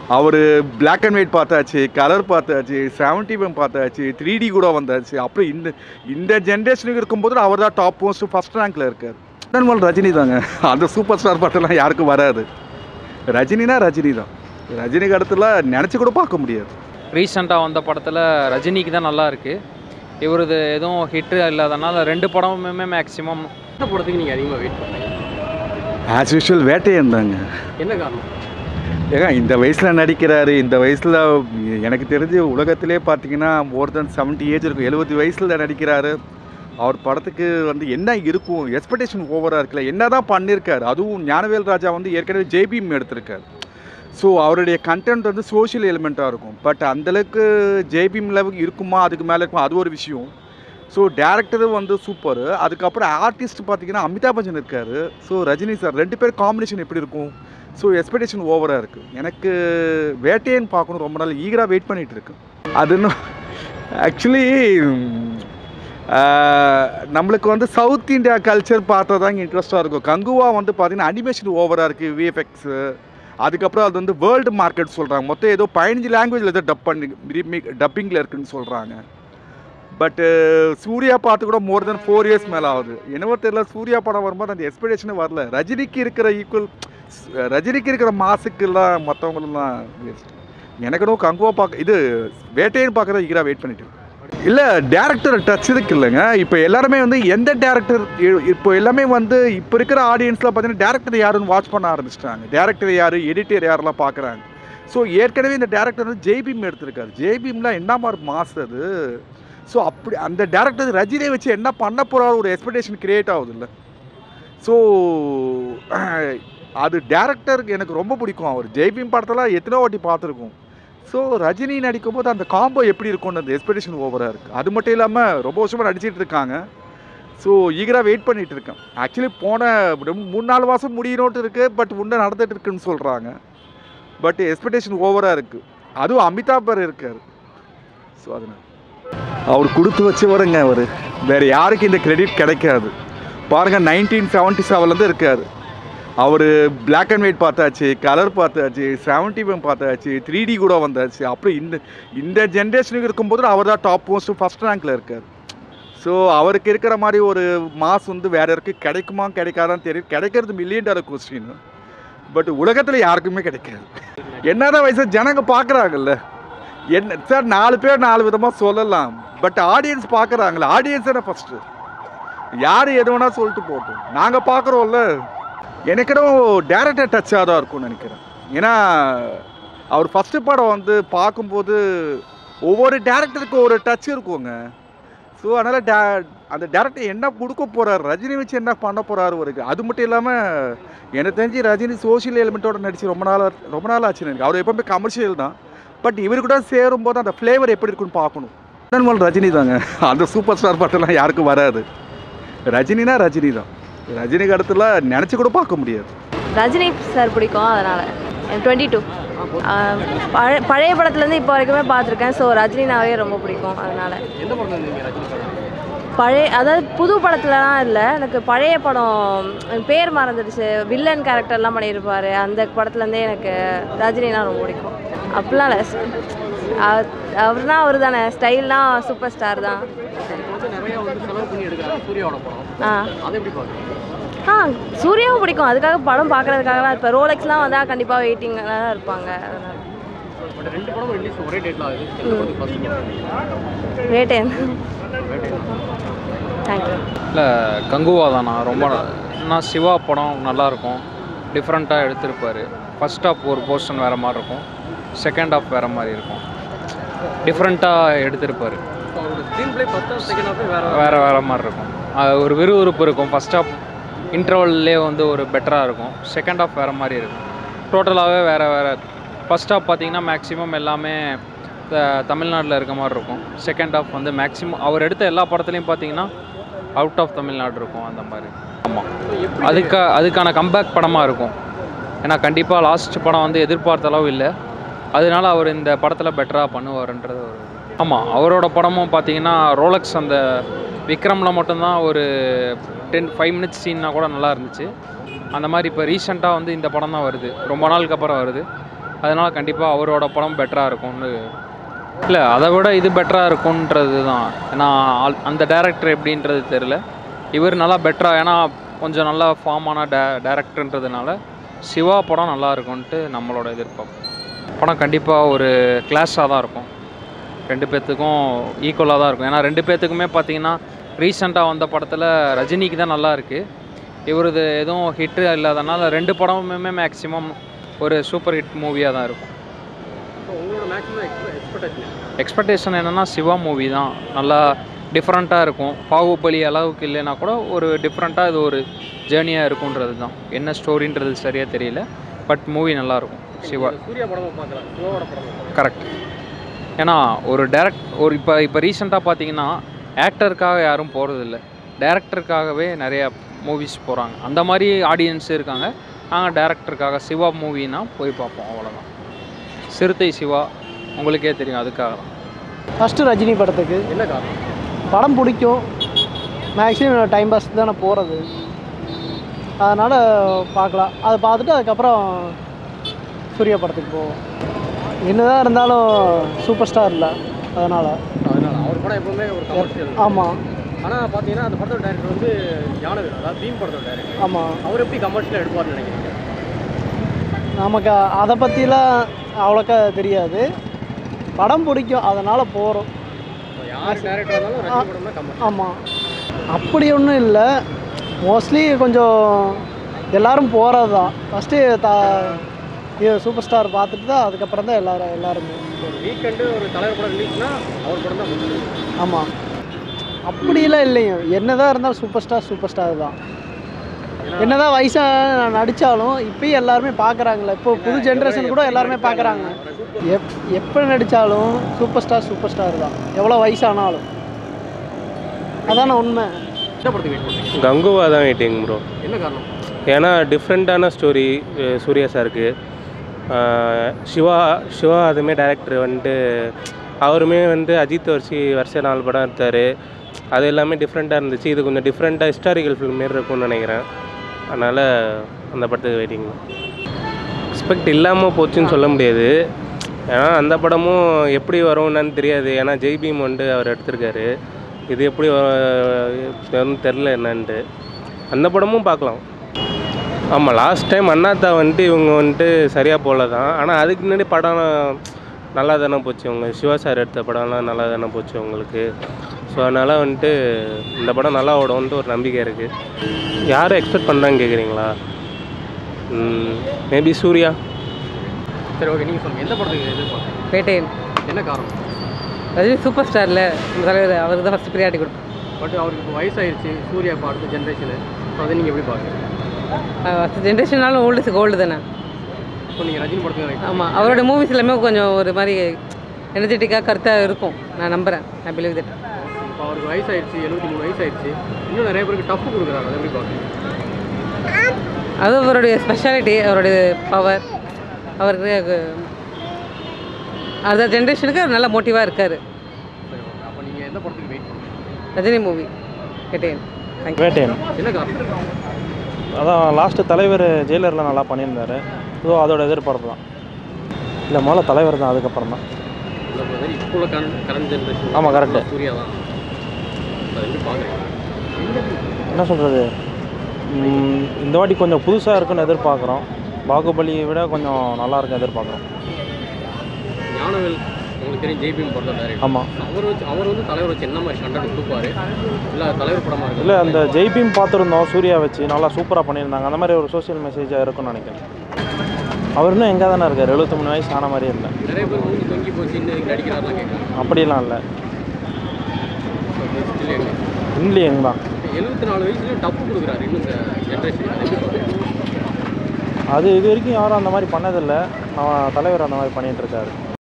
Our black and white பார்த்தாச்சு, colour பார்த்தாச்சு, 70mm பார்த்தாச்சு, 3D கூட வந்தாச்சு. அப்புறம் இந்த ஜென்ரேஷனுக்கு இருக்கும்போது அவர் தான் டாப் மோஸ்ட் ஃபர்ஸ்ட் ரேங்க்ல இருக்கார். முதல் ரஜினி தாங்க. அந்த சூப்பர் ஸ்டார் பாட்டெல்லாம் யாருக்கும் வராது. ரஜினினா ரஜினி தான். ரஜினிக்கு அடுத்துல நினச்சி கூட பார்க்க முடியாது. ரீசெண்டாக வந்த படத்தில் ரஜினிக்கு தான் நல்லா இருக்குது. இவரது எதுவும் ஹிட்டு இல்லாதனால 2 படமுமே மேக்ஸிமம். என்ன படத்துக்கு நீங்கள் அதிகமாக வெயிட் பண்ணுறீங்க? ஆஸ் யூஷுவல் வேட்டையன் தாங்க. என்ன காரணம்? ஏங்க இந்த வயசில் நடிக்கிறாரு. இந்த வயசில் எனக்கு தெரிஞ்சு உலகத்திலே பார்த்தீங்கன்னா மோர் தென் 70 ஏஜ் இருக்கும். 70 வயசில் நடிக்கிறாரு. அவர் படத்துக்கு வந்து என்ன இருக்கும், எக்ஸ்பெக்டேஷன் ஓவராக இருக்குல்ல. என்ன தான் பண்ணியிருக்காரு. அதுவும் ஞானவேல் ராஜா வந்து ஏற்கனவே ஜேபிஎம் எடுத்திருக்காரு. ஸோ அவருடைய கண்டென்ட் வந்து சோஷியல் எலிமெண்ட்டாக இருக்கும். பட் அந்தளவுக்கு ஜேபிஎம் லெவலுக்கு இருக்குமா, அதுக்கு மேலே இருக்குமா, அது ஒரு விஷயம். ஸோ டேரக்டரு வந்து சூப்பர். அதுக்கப்புறம் ஆர்டிஸ்ட் பார்த்தீங்கன்னா அமிதாப் பச்சன் இருக்கார். ஸோ ரஜினி சார் 2 பேர் காம்பினேஷன் எப்படி இருக்கும். ஸோ எக்ஸ்பெக்டேஷன் ஓவராக இருக்குது. எனக்கு வேட்டையன் பார்க்கணும் ரொம்ப நாள் ஈகராக வெயிட் பண்ணிகிட்டு இருக்கு. அது இன்னும் ஆக்சுவலி நம்மளுக்கு வந்து சவுத் இந்தியா கல்ச்சர் பார்த்தா தான் இன்ட்ரெஸ்ட்டாக இருக்கும். கங்குவா வந்து பார்த்தீங்கன்னா அனிமேஷன் ஓவராக இருக்குது, விஎஃப்எக்ஸு. அதுக்கப்புறம் அது வந்து வேர்ல்டு மார்க்கெட் சொல்கிறாங்க. மொத்தம் ஏதோ 15 லாங்குவேஜில் ஏதோ டப்பிங்கில் இருக்குதுன்னு சொல்கிறாங்க. பட்டு சூர்யா பார்த்து கூட மோர் தென் 4 இயர்ஸ் மேலே ஆகுது. என்னவோ தெரியல, சூர்யா படம் வரும்போது அந்த எக்ஸ்பெக்டேஷனே வரல. ரஜினிக்கு இருக்கிற மாசுக்கெல்லாம் மற்றவங்களெல்லாம் வேஸ்ட். எனக்கு கங்குவா பார்க்க வேட்டையன் பார்க்குற ஈகராக வெயிட் பண்ணிட்டு இல்லை. டேரக்டர் டச் இருக்கு இல்லைங்க. இப்போ எல்லாருமே வந்து எந்த டேரக்டர் இப்போ எல்லாமே வந்து இப்போ இருக்கிற ஆடியன்ஸில் பார்த்தீங்கன்னா டேரக்டர் யாருன்னு வாட்ச் பண்ண ஆரம்பிச்சிட்டாங்க. டேரக்டர் யார், எடிட்டர் யாரெல்லாம் பார்க்குறாங்க. ஸோ ஏற்கனவே இந்த டேரக்டர் வந்து ஜேபிஎம் எடுத்திருக்காரு. ஜேபிஎம்லாம் என்ன மாதிரி மாஸ் அது. ஸோ அப்படி அந்த டேரக்டர் ரஜினியை வச்சு என்ன பண்ண போகிறாரு ஒரு எக்ஸ்பெக்டேஷன் கிரியேட் ஆகுது இல்லை. ஸோ அது டேரக்டருக்கு எனக்கு ரொம்ப பிடிக்கும். அவர் ஜேபிஎம் படத்தெல்லாம் எத்தனை வாட்டி பார்த்துருக்கோம். ஸோ ரஜினி நடிக்கும் போது அந்த காம்போ எப்படி இருக்கும்னு அந்த எக்ஸ்பெக்டேஷன் ஓவராக இருக்குது. அது மட்டும் இல்லாமல் ரொம்ப வருஷமாக நடிச்சிட்டு இருக்காங்க. ஸோ ஈகராக வெயிட் பண்ணிகிட்டு இருக்கேன். ஆக்சுவலி போன 3-4 மாதம் முடியணுன்ட்டு இருக்குது. பட் இன்னும் நடந்துகிட்டு இருக்குன்னு சொல்கிறாங்க. பட் எக்ஸ்பெக்டேஷன் ஓவராக இருக்குது. அதுவும் அமிதாப் பர் இருக்கார். ஸோ அதனால் அவர் கொடுத்து வச்சவருங்க. அவர் வேறு யாருக்கு இந்த கிரெடிட் கிடைக்காது. பாருங்கள் 1977 இருக்கார். அவர் பிளாக் அண்ட் ஒயிட் பார்த்தாச்சு, கலர் பார்த்தாச்சு, 70mm பார்த்தாச்சு, 3D கூட வந்தாச்சு. அப்புறம் இந்த ஜென்ரேஷனுக்கு இருக்கும்போது அவர் தான் டாப் மோஸ்ட் ஃபர்ஸ்ட் ரேங்க்ல இருக்கார். ஸோ அவருக்கு இருக்கிற மாதிரி ஒரு மாஸ் வந்து வேற யாருக்கு கிடைக்குமா கிடைக்காதான்னு தெரியும். கிடைக்கிறது $1 மில்லியன் கொஸ்டின். பட் உலகத்தில் யாருக்குமே கிடைக்காது. என்னதான் வயசு ஜனங்க பார்க்குறாங்கல்ல. என்ன சார் 4 பேர் 4 விதமாக சொல்லலாம். பட் ஆடியன்ஸ் பார்க்குறாங்களே. ஆடியன்ஸ் என்ன ஃபஸ்ட்டு. யார் எது வேணா சொல்லிட்டு போட்டோம். நாங்கள் பார்க்குறோம்ல. எனக்கிடம் டேரக்டர் டச்சாக தான் இருக்கும்னு நினைக்கிறேன். ஏன்னா அவர் ஃபஸ்ட்டு படம் வந்து பார்க்கும்போது ஒவ்வொரு டேரக்டருக்கும் ஒரு டச் இருக்குங்க. ஸோ அதனால் அந்த டேரக்டர் என்ன கொடுக்க போகிறார், ரஜினி வச்சு என்ன பண்ண போகிறாரு இருக்கு. அது மட்டும் இல்லாமல் எனக்கு தெரிஞ்சு ரஜினி சோஷியல் எலிமெண்ட்டோட நடிச்சு ரொம்ப நாள் ஆச்சுன்னு எனக்கு. அவர் எப்போவுமே கமர்ஷியல் தான். பட் இவர் கூட சேரும்போது அந்த ஃப்ளேவர் எப்படி இருக்குன்னு பார்க்கணும். முதல் ரஜினி தாங்க. அந்த சூப்பர் ஸ்டார் பாட்டெல்லாம் யாருக்கும் வராது. ரஜினினா ரஜினி தான். ரஜினிக்கு அடுத்துல நினச்சி கூட பார்க்க முடியாது. ரஜினி சார் பிடிக்கும். அதனால் 22 பழைய படத்துலேருந்து இப்போ வரைக்குமே பார்த்துருக்கேன். ஸோ ரஜினினாவே ரொம்ப பிடிக்கும். அதனால் எந்த படம் நீங்கள் ரஜினி பழைய அதாவது புது படத்துலலாம் இல்லை. எனக்கு பழைய படம் பேர் மறந்துடுச்சு. வில்லன் கேரக்டர்லாம் பண்ணியிருப்பார். அந்த படத்துலேருந்தே எனக்கு ரஜினினா ரொம்ப பிடிக்கும். அப்படிலாம் இல்லை. அவர்னா அவர் தானே. ஸ்டைல்னால் சூப்பர் ஸ்டார் தான். நிறைய வந்து செலவு பண்ணி எடுக்கிறாங்க சூர்யாவோட படம். அதை எப்படி பார்க்குறீங்க? சூர்யாவும் பிடிக்கும். அதுக்காக படம் பார்க்குறதுக்காகலாம் இப்போ ரோலெக்ஸ்லாம் வந்தால் கண்டிப்பாக வெயிட்டிங்கில் தான் இருப்பாங்க. அதனால் பட் 2 படம் ரிலீஸ் ஒரே டேட்டில் ஆகுது. எந்த படத்துக்கு ஃபர்ஸ்ட் வேட்டையன். தேங்க்யூ. இல்லை கங்குவா தானா ரொம்ப நான் சிவா படம் நல்லாயிருக்கும். டிஃப்ரெண்ட்டாக எடுத்திருப்பார். ஃபர்ஸ்ட் ஹாஃப் ஒரு போர்ஷன் வேறு மாதிரி இருக்கும், செகண்ட் ஹாஃப் வேறு மாதிரி இருக்கும். டிஃப்ரெண்ட்டாக எடுத்திருப்பார். ஸ்க்ரீன் ப்ளே பார்த்தா செகண்ட் ஹாஃபே வேறு மாதிரி இருக்கும். ஒரு விறுவிறுப்பு இருக்கும். ஃபர்ஸ்ட் ஹாஃப் இன்டர்வல்லே வந்து ஒரு பெட்டராக இருக்கும். செகண்ட் ஹாஃப் வேறு மாதிரி இருக்கும். டோட்டலாகவே வேறு. ஃபர்ஸ்ட் ஹாஃப் பார்த்திங்கன்னா மேக்ஸிமம் எல்லாமே தமிழ்நாட்டில் இருக்க மாதிரி இருக்கும். செகண்ட் ஹாஃப் வந்து மேக்ஸிமம் அவர் எடுத்த எல்லா படத்துலையும் பார்த்தீங்கன்னா அவுட் ஆஃப் தமிழ்நாடு இருக்கும் அந்த மாதிரி. ஆமாம், அதுக்கான கம்பேக் படமாக இருக்கும். ஏன்னா கண்டிப்பாக லாஸ்ட் படம் வந்து எதிர்பார்த்த அளவு இல்லை. அதனால அவர் இந்த படத்தில் பெட்டராக பண்ணுவார்ன்றது ஒரு. ஆமாம், அவரோட படமும் பார்த்தீங்கன்னா ரோலக்ஸ் அந்த விக்ரமில் மட்டும்தான் ஒரு 5 மினிட்ஸ் சீன்னா கூட நல்லா இருந்துச்சு. அந்த மாதிரி இப்போ ரீசெண்டாக வந்து இந்த படம் தான் வருது. ரொம்ப நாளுக்கு அப்புறம் வருது. அதனால் கண்டிப்பாக அவரோட படம் பெட்டராக இருக்கும்னு. இல்லை, அதை விட இது பெட்டராக இருக்குன்றது தான். ஏன்னா அந்த டேரக்டர் எப்படின்றது தெரில. இவர் நல்லா பெட்டராக, ஏன்னா கொஞ்சம் நல்லா ஃபார்மான டேரக்டர்ன்றதுனால சிவா படம் நல்லா இருக்கும்ன்ட்டு நம்மளோட எதிர்பார்ப்பு. படம் கண்டிப்பாக ஒரு கிளாஸாக தான் இருக்கும். ரெண்டு பேர்த்துக்கும் ஈக்குவலாக தான் இருக்கும். ஏன்னா ரெண்டு பேர்த்துக்குமே பார்த்தீங்கன்னா ரீசெண்டாக வந்த படத்தில் ரஜினிக்கு தான் நல்லா இருக்குது. இவரது எதுவும் ஹிட்டு இல்லாதனால ரெண்டு படமுமே மேக்ஸிமம் ஒரு சூப்பர் ஹிட் மூவியாக தான் இருக்கும். உங்களோட மேக்ஸிமம் எக்ஸ்பெக்டேஷன் என்னென்னா சிவா மூவி தான் நல்லா டிஃப்ரெண்ட்டாக இருக்கும். பாகுபலி அளவுக்கு இல்லைன்னா கூட ஒரு டிஃப்ரெண்ட்டாக இது ஒரு ஜேர்னியாக இருக்குன்றது தான். என்ன ஸ்டோரின்றது சரியாக தெரியல, பட் மூவி நல்லாயிருக்கும். சிவா சூர்யா படமாக பார்க்கலாம், சிவாவோட படம் கரெக்ட். ஏன்னா ஒரு இப்போ ரீசெண்டாக பார்த்தீங்கன்னா ஆக்டருக்காக யாரும் போகிறதில்ல, டேரக்டருக்காகவே நிறையா மூவிஸ் போகிறாங்க. அந்த மாதிரி ஆடியன்ஸ் இருக்காங்க. நாங்கள் டேரக்டருக்காக சிவா மூவின்னா போய் பார்ப்போம், அவ்வளோதான். சிறுத்தை சிவா உங்களுக்கே தெரியும், அதுக்காக தான். ஃபஸ்ட்டு ரஜினி படத்துக்கு என்ன காரணம்? படம் பிடிக்கும், மேக்ஸிமம் டைம் பாஸ் தானே போகிறது, அதனால் பார்க்கலாம். அதை பார்த்துட்டு அதுக்கப்புறம் சூர்யா படத்துக்கு போவோம். என்னதான் இருந்தாலும் சூப்பர் ஸ்டார் இல்லை, அதனால் அவர் படம் எப்பவுமே ஒரு கமர்ஷியல். ஆமாம். ஆனால் பார்த்தீங்கன்னா அந்த படத்தோட டேரக்டர் வந்து ஞானவேல், அதாவது பீம் படத்தோட டேரக்டர். ஆமாம். அவர் எப்படி கமர்ஷியலாக எடுப்பார்னு நினைக்கிறீங்க? நமக்கு அதை பற்றிலாம் அவ்வளோக்கா தெரியாது. படம் பிடிக்கும், அதனால் போகிறோம். யார் டேரக்டர் இருந்தாலும் ரஜினி படம்னா கமர்ஷியல். ஆமாம், அப்படி ஒன்றும் இல்லை. மோஸ்ட்லி கொஞ்சம் எல்லோரும் போகிறது தான். ஃபஸ்ட்டு இது சூப்பர் ஸ்டார் பார்த்துட்டு தான் அதுக்கப்புறம் தான் எல்லாருமே. ஒரு வீக்கெண்டு ஒரு தலைவர் படம் ரிலீஸ்னா அவர் படம் தான் முடியும். ஆமாம், அப்படிலாம் இல்லைங்க. என்னதான் இருந்தாலும் சூப்பர் ஸ்டார் தான். என்னதான் வயசாக நடித்தாலும் இப்பயும் எல்லாருமே பார்க்குறாங்களே. இப்போ புது ஜென்ரேஷன் கூட எல்லாருமே பார்க்குறாங்க. எப்போ நடித்தாலும் சூப்பர் ஸ்டார் தான், எவ்வளோ வயசானாலும். அதான உண்மை. என்ன படத்துக்கு வெயிட் பண்ணுறீங்க? கங்குவா தான் வெயிட்டிங் ப்ரோ. என்ன காரணம்? ஏன்னா டிஃப்ரெண்ட்டான ஸ்டோரி சூர்யா சாருக்கு. சிவா அதுமே டேரக்டர் வந்துட்டு அவருமே வந்து அஜித் வருஷம் 4 படம் எடுத்தார். அது எல்லாமே டிஃப்ரெண்ட்டாக இருந்துச்சு. இது கொஞ்சம் டிஃப்ரெண்ட்டாக ஹிஸ்டாரிக்கல் ஃபிலிம் மாரி இருக்கும்னு நினைக்கிறேன். அதனால் அந்த படத்துக்கு வெயிட்டிங். எக்ஸ்பெக்ட் இல்லாமல் போச்சுன்னு சொல்ல முடியாது. ஏன்னா அந்த படமும் எப்படி வரும்னு தெரியாது. ஏன்னா ஜெய்பீம் வந்துட்டு அவர் எடுத்திருக்காரு. இது எப்படி தெரில என்னன்ட்டு. அந்த படமும் பார்க்கலாம். ஆமாம், லாஸ்ட் டைம் அண்ணாத்தா வந்துட்டு இவங்க வந்துட்டு சரியாக போல தான். ஆனால் அதுக்கு முன்னாடி படம் நல்லா தானே போச்சு. அவங்க சிவா சார் எடுத்த படம்லாம் நல்லா தானே போச்சு உங்களுக்கு. ஸோ அதனால் வந்துட்டு இந்த படம் நல்லா ஓடும்ன்ட்டு ஒரு நம்பிக்கை இருக்குது. யாரும் எக்ஸ்பெக்ட் பண்ணுறான்னு கேட்குறீங்களா? மேபி சூர்யா. சரி, ஓகே, நீங்கள் சொல்லுங்கள். எந்த படத்துக்கு எதிர்பார்க்குறீங்க? பேட்டையன். என்ன காரணம்? ரஜினி சூப்பர் ஸ்டாரில் நம்ம தலைவர் அவருக்கு தான் ஃபஸ்ட்டு ப்ரியாரிட்டி கொடுப்போம். பட் அவருக்கு இப்போ வயசாகிடுச்சு, சூர்யா இப்போ அடுத்த ஜென்ரேஷனு. ஸோ அதை நீங்கள் எப்படி பார்க்குறீங்க? ஃபஸ்ட் ஜென்ரேஷனாலும் ஓல்டு கோல்டு தானே. ஸோ நீங்கள் ரஜினி படத்துக்கு ஆமாம், அவரோட மூவிஸ் எல்லாமே கொஞ்சம் ஒரு மாதிரி எனர்ஜெட்டிக்காக கருத்தாக இருக்கும். நான் நம்புகிறேன். I believe that. இப்போ அவருக்கு வயசாகிடுச்சு, 73 வயசாகிடுச்சு. இன்னும் நிறைய பேருக்கு டஃப் கொடுக்குறாங்க. அதை எப்படி பார்க்குறீங்க? அது அவருடைய ஸ்பெஷாலிட்டி, அவருடைய பவர். அவருக்கு அந்த ஜென்ரேஷனுக்கு அவர் நல்ல மோட்டிவாக இருக்கார். சரி, ஓகே. அப்போ நீங்கள் எந்த படத்துக்கு வெயிட் பண்ணுறீங்க? ரஜினி மூவி பேட்டையன். வேட்டையன். என்ன காரணம்? அதான் லாஸ்ட்டு தலைவர் ஜெயிலரில் நல்லா பண்ணியிருந்தார். ஸோ அதோட எதிர்பார்ப்பு தான். இல்லை, முதல்ல தலைவர் தான், அதுக்கப்புறம் தான். இப்போ உள்ள கரண்ட் ஜென்ரேஷன். ஆமாம், கரெக்டு. சூர்யா தான். அதை எப்படி பார்க்குறீங்க? என்ன சொல்கிறது, இந்த வாட்டி கொஞ்சம் புதுசாக இருக்குன்னு எதிர்பார்க்குறோம். பாகுபலியை விட கொஞ்சம் நல்லா இருக்குன்னு எதிர்பார்க்குறோம். ஞானவேல் உங்களுக்கு தெரியும், ஜெய்பீம் படத்தோட டேரக்டர். ஆமாம். அவர் வந்து தலைவர் வச்சு என்ன மாதிரி கண்டென்ட் கொடுப்பாரு? இல்லை தலைவர் படமாக இருக்குது? இல்லை, அந்த ஜெய்பீம் பார்த்துருந்தோம், சூர்யா வச்சு நல்லா சூப்பராக பண்ணியிருந்தாங்க. அந்த மாதிரி ஒரு சோஷியல் மெசேஜாக இருக்குன்னு நினைக்கிறேன். அவர் இன்னும் எங்கே தானே இருக்கார், 73 வயசு ஆன மாதிரி இல்லை. நிறைய பேர் மூஞ்சி தொங்கி போச்சு, இன்னும் நடிக்கிறாருலாம் கேட்குறாங்க. அப்படிலாம் இல்லை, இன்னும் எங்கே தான். 74 வயசுலேயும் டப்பு கொடுக்குறாரு இன்னும் இந்த ஜென்ரேஷன். அது இது வரைக்கும் யாரும் அந்த மாதிரி பண்ணதில்லை. தலைவர் அந்த மாதிரி பண்ணிகிட்டு இருக்காரு.